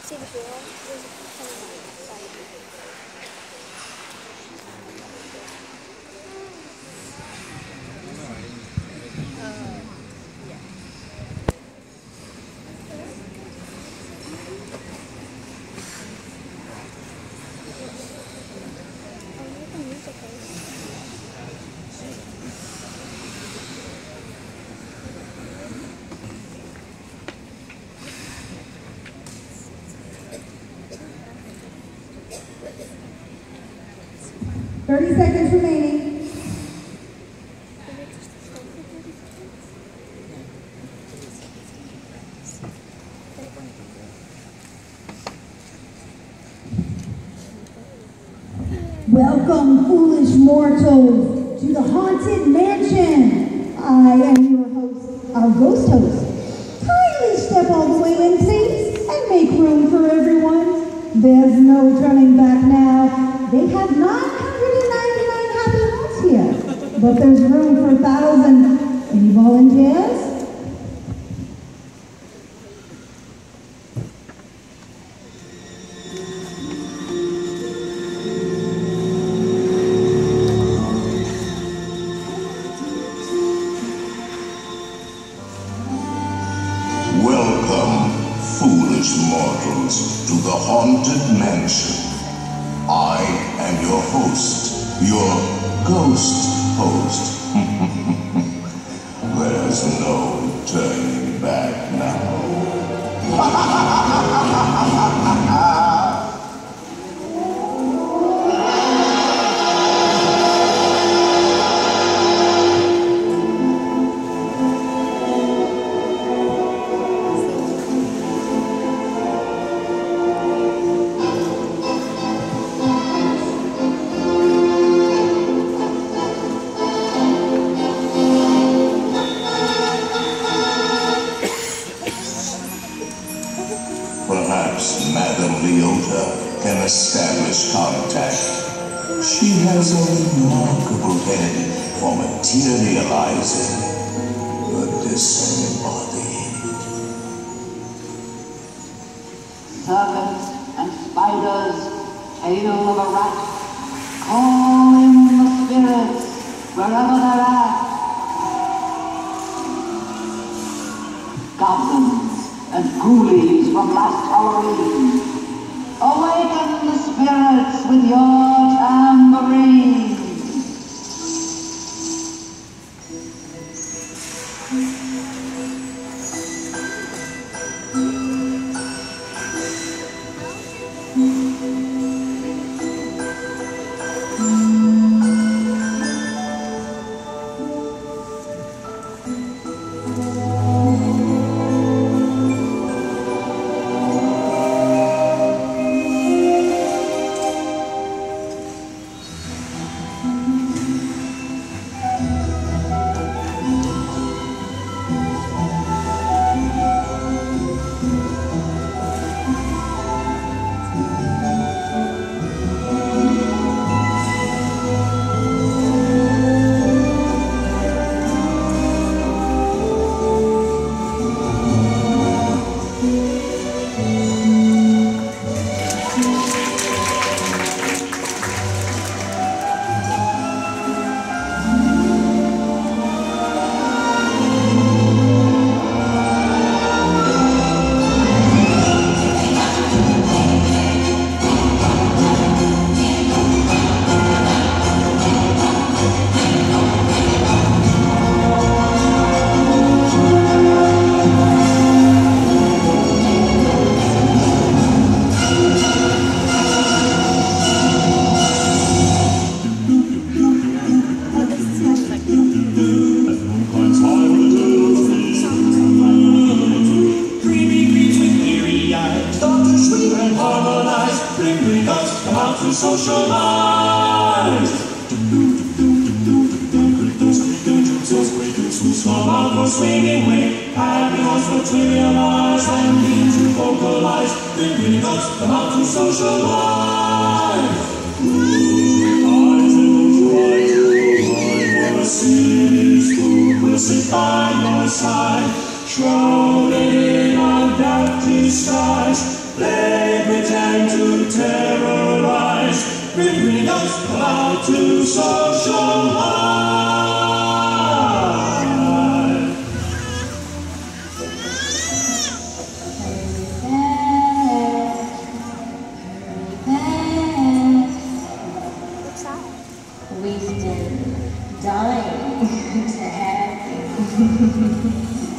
See the field? There's a ton of "30 seconds remaining." Welcome, foolish mortals, to the Haunted Mansion. I am your host, our ghost host. Kindly step all the way in, please, and make room for everyone. There's no turning back now. They have 999 happy homes here, but there's room for 1,000. Any volunteers? Welcome, foolish mortals, to the Haunted Mansion. I am your host, your ghost host. There's no turning back now. Perhaps Madame Leota can establish contact. She has a remarkable head for materializing the disembodied. Serpents and spiders, tail of a rat, call in the spirits wherever they're at. Goblins and ghoulies from last Halloween, awaken the spirits with your tambourine. Socialize. Small mouth or swinging way, happy hearts materialize and need to vocalize. Thinking nuts, come out to socialize. Eyes in the try to hide for a city's food will sit by your side, shrouded in our dark disguise. to socialize. What's that? We've been dying to have you.